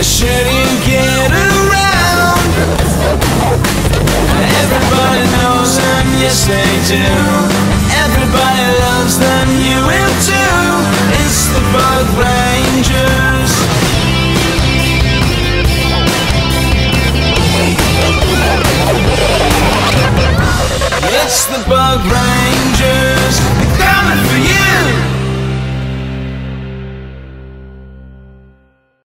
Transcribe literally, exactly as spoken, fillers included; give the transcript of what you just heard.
Should you get around? Everybody knows them, yes they do. Everybody loves them, you will too. It's the Bug Rangers. It's the Bug Rangers. They're coming for you.